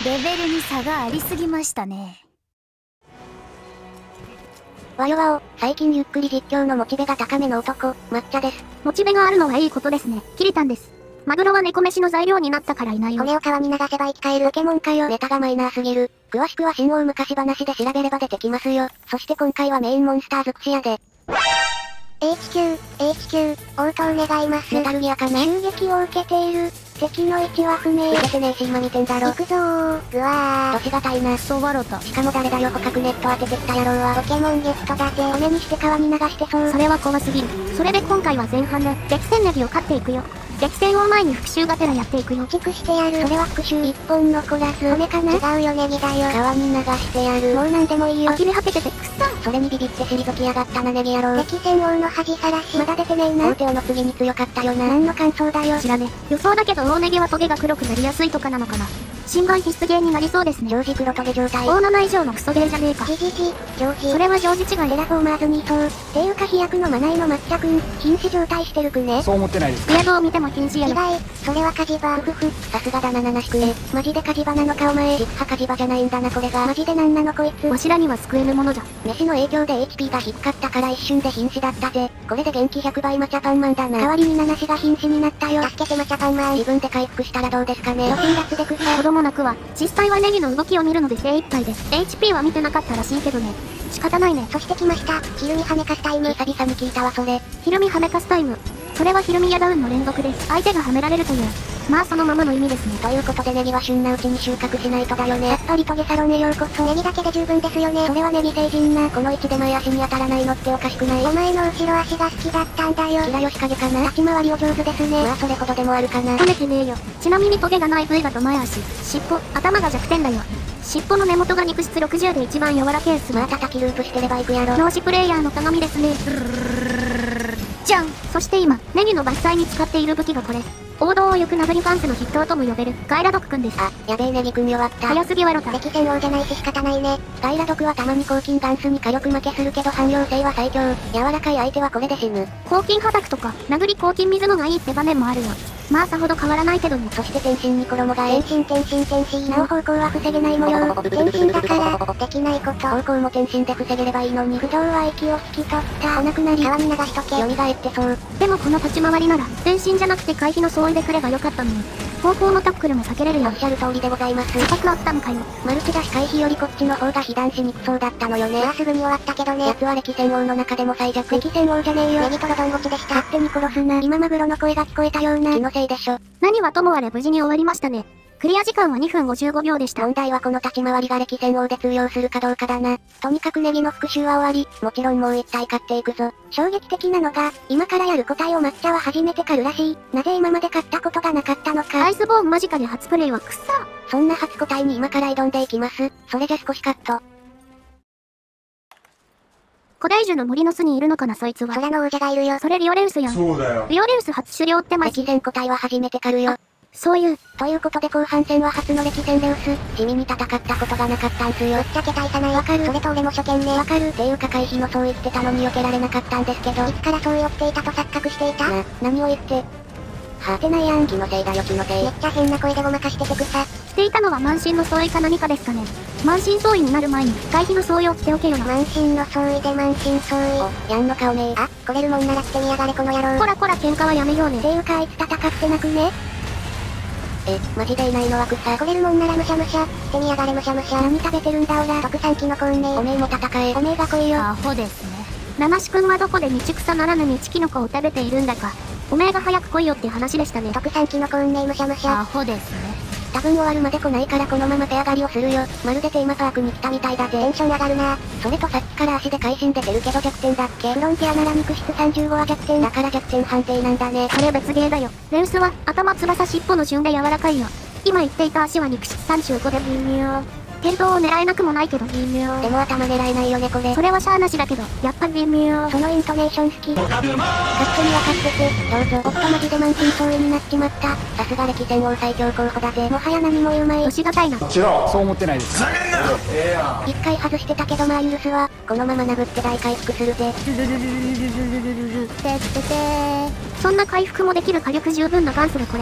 レベルに差がありすぎましたね。 わよわお、最近ゆっくり実況のモチベが高めの男、抹茶です。 モチベがあるのはいいことですね。キリタンです。マグロは猫飯の材料になったからいないよ。 骨を川に流せば生き返るポケモンかよ。ネタがマイナーすぎる。詳しくは新大昔話で調べれば出てきますよ。そして今回はメインモンスター尽くしやで。 HQ、応答願います。 メタルギアかな。 襲撃を受けている。敵の位置は不明。 受けてねえし今見てんだろ。 行くぞー。ぐわー。 年がたいな。 クソワロタ。 しかも誰だよ捕獲ネット当ててきた野郎は。 ポケモンゲットだぜ。骨にして川に流してそう。 それは怖すぎる。それで今回は前半ね、激戦ネギを勝っていくよ。激戦を前に復讐がてらやっていくよ。 駆逐してやる。 それは復讐。 一本残らず。骨かな。違うよネギだよ。 川に流してやる。 もうなんでもいいよ。 呆れ果ててて、くっさそれにビビって退きやがったなネギ野郎。 激戦王の恥さらし。まだ出てねえな。 大手王の次に強かったよな。 何の感想だよ。 知らね。予想だけど大ネギはトゲが黒くなりやすいとかなのかな。心外必須ゲーになりそうですね。 常時黒トゲ状態。 大7以上のクソゲーじゃねえか。 常時。 それは常時違い。 テラフォーマーズにいそう。ていうか飛躍のマナイの抹茶くん、瀕死状態してるくね。 そう思ってないです。 スピアドを見ても瀕死や意よ。 外、それはカジバ。 ふふふ、さすがだな七しくえ。マジでカジバなのかお前。実はカジバじゃないんだなこれが。 マジでなんなのこいつ。 わしらには救えぬものじゃ。 飯の影響で HP が低かったから一瞬で瀕死だったぜ。これで元気100倍マチャパンマンだな。 代わりにナナシが瀕死になったよ。助けてマチャパンマン。 自分で回復したらどうですかね。 路線脱でくさ。 子供泣くわ。実際はネギの動きを見るので精一杯です。HP は見てなかったらしいけどね。仕方ないね。 そして来ました。昼に跳ねかすタイム。 久々に聞いたわそれ。 ヒルミはめかすタイム。それはヒルミやダウンの連続です。相手がはめられるという。まあそのままの意味ですね。 ということでネギは旬なうちに収穫しないとだよね。 やっぱりトゲサロネようこそ。ネギだけで十分ですよね。 それはネギ星人な。この位置で前足に当たらないのっておかしくない？ お前の後ろ足が好きだったんだよ。 キラヨシカゲかな。 立ち回りお上手ですね。 まあそれほどでもあるかな。 褒めてねえよ。ちなみにトゲがない部位だと前足、尻尾、頭が弱点だよ。尻尾の根元が肉質60で一番柔らけえっすわ。 まあ叩きループしてればいくやろ。 脳死プレイヤーの鏡ですね。じゃん。そして今、ネギの伐採に使っている武器がこれ。王道を行く殴りファンスの筆頭とも呼べる、ガイラドクくんです。 あ、やべえネギくん弱った。 早すぎわろた。 激戦王じゃないし仕方ないね。 ガイラドクはたまに抗菌ガンスに火力負けするけど汎用性は最強。柔らかい相手はこれで死ぬ。 抗菌破卓とか、殴り抗菌水のがいいって場面もあるよ。まあさほど変わらないけどね。 そして天心に衣替え。 天心。なお方向は防げない模様。天心だから、できないこと。 方向も天心で防げればいいのに。 不動は息を引き取った。 お亡くなり。 川に流しとけ。 蘇ってそう。 でもこの立ち回りなら、全身じゃなくて回避の相違でくればよかったのに。方向のタックルも避けれるよ。 おっしゃる通りでございます。 高くあったのかよ。 マルチだし回避よりこっちの方が被弾しにくそうだったのよね。 まあすぐに終わったけどね。 奴は歴戦王の中でも最弱。 歴戦王じゃねえよ。ネギトロドンゴチでした。 勝手に殺すな。 今マグロの声が聞こえたような。 気のせいでしょ。 何はともあれ無事に終わりましたね。クリア時間は2分55秒でした。 問題はこの立ち回りが歴戦王で通用するかどうかだな。とにかくネギの復讐は終わり、もちろんもう一体勝っていくぞ。 衝撃的なのが、今からやる答えを抹茶は初めて狩るらしい。なぜ今まで勝ったことがなかったのか。 アイスボーン間近で初プレイはくっさ。 そんな初答えに今から挑んでいきます。それじゃ少しカット。 古代樹の森の巣にいるのかなそいつは。 空の王者がいるよ。 それリオレウスやん。 そうだよ。 リオレウス初狩猟ってマジ。 歴戦答えは初めて狩るよ。 そういう。 ということで後半戦は初の歴戦レウス。地味に戦ったことがなかったんすよ。 ぶっちゃけ大差ない。わかる。それと俺も初見ね。 わかる。っていうか回避のそう言ってたのに避けられなかったんですけど。 いつからそう言っていたと錯覚していた？ 何を言って。はてないやん。気のせいだよ気のせい。 めっちゃ変な声でごまかしててくさ。 していたのは満身の相違か何かですかね。満身相違になる前に、回避の相違を着ておけよな。 満身の相違で満身相違。 お、やんの顔ねあ、来れるもんなら来てみやがれこの野郎。 こらこら喧嘩はやめようね。 ていうかあいつ戦ってなくね？ マジでいないのは草。 来れるもんならむしゃむしゃ。来てみやがれむしゃむしゃ。何食べてるんだオラ。特産キノコ運命。 おめえも戦え。 おめえが来いよ。 アホですね。 七志くんはどこで道草ならぬ道キノコを食べているんだか。おめえが早く来いよって話でしたね。 特産キノコ運命むしゃむしゃ。 アホですね。 多分終わるまで来ないからこのまま手上がりをするよ。まるでテーマパークに来たみたいだぜ。 テンション上がるな。 それとさっきから足で会心出てるけど弱点だっけ？ フロンティアなら肉質35は弱点。 だから弱点判定なんだね。 それ別ゲーだよ。レウスは頭翼尻尾の順で柔らかいよ。今言っていた足は肉質35で微妙。転倒を狙えなくもないけど微妙。 でも頭狙えないよねこれ。 それはしゃーなしだけど、やっぱ微妙。 そのイントネーション好き。 勝手に分かってて、どうぞ。おっとマジで満身創痍になっちまった。さすが歴戦王最強候補だぜ。 もはや何も言うまい。 年がたいな。 違う。そう思ってないです。ふざけんなよ。 一回外してたけどまあ許すわ。このまま殴って大回復するぜ。 そんな回復もできる火力十分なガンスがこれ。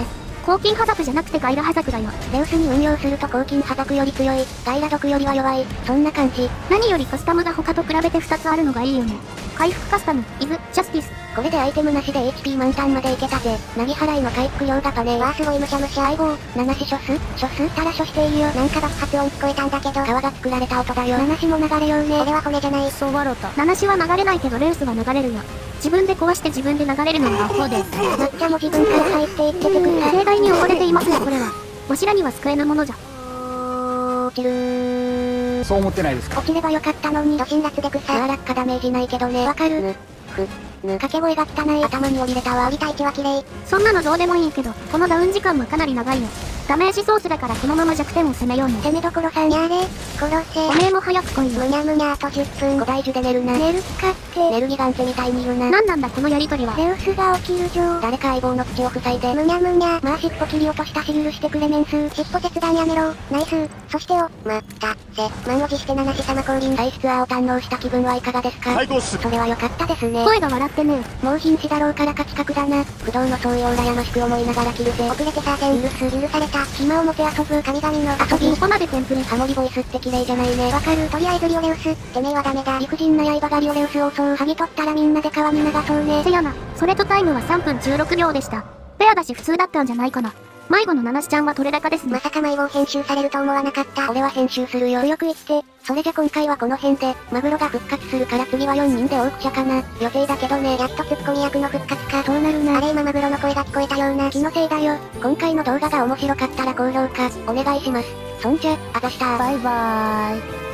抗菌ハザクじゃなくてガイラハザクだよ。 レウスに運用すると抗菌ハザクより強い、ガイラ毒よりは弱い、そんな感じ。 何よりカスタムが他と比べて2つあるのがいいよね。回復カスタム、イブ、ジャスティス。 これでアイテムなしで HP 満タンまでいけたぜ。投げ払いの回復量がパネー。 わあすごいむしゃむしゃ。 相棒、7子諸数たら処していいよ。なんか爆発音聞こえたんだけど。 川が作られた音だよ。 7子も流れようね。これは骨じゃない。 そうわろた。 7子は流れないけどレウスは流れるよ。自分で壊して自分で流れるのがそうです。 抹茶も自分から入っていっててくれ。 盛大に溺れていますねこれは。わしらには救えぬものじゃ。 落ちるー。 そう思ってないですか？ 落ちればよかったのに。辛辣で草。落下ダメージないけどね。わかる。掛け声が汚い。頭に降りれたわ。降りた位置は綺麗。 そんなのどうでもいいけど、このダウン時間もかなり長いよ。ダメージソースだからこのまま弱点を攻めようね。 攻めどころさん。 やれ、殺せ。 おめえも早く来いよ。 むにゃむにゃあと10分。 古代樹で寝るな。 寝るかって。 寝るギガンテみたいに言うな。 なんなんだこのやりとりは。 レウスが起きる上。 誰か相棒の口を塞いで。 むにゃむにゃ。 まあ尻尾切り落としたし許してくれメンス。 尻尾切断やめろ。ナイス。そしてよ、まったせ。満を持して七子様降臨。 再出アを堪能した気分はいかがですか？ 最高っす。 それは良かったですね。 声が笑ってねえ。 もう瀕死だろうから勝ち確だな。不動の相違を羨ましく思いながら切るぜ。 遅れてさせん。許された。暇を持て遊ぶ。神々の遊び。 ここまでテンプレ。 ハモリボイスって綺麗じゃないね。 わかる。とりあえずリオレウス。てめえはダメだ。 理不尽な刃がリオレウスを襲う。剥ぎ取ったらみんなで川に流そうね。 せやな。それとタイムは3分16秒でした。ペアだし普通だったんじゃないかな。迷子のナナシちゃんは取れ高ですね。 まさか迷子を編集されると思わなかった。 俺は編集するよ。強く言って。それじゃ今回はこの辺で、マグロが復活するから次は4人で大口者かな。予定だけどね。 やっとツッコミ役の復活か。 そうなるな。 あれ今マグロの声が聞こえたような。 気のせいだよ。今回の動画が面白かったら高評価、お願いします。そんじゃ、あざしたー。 バイバーイ。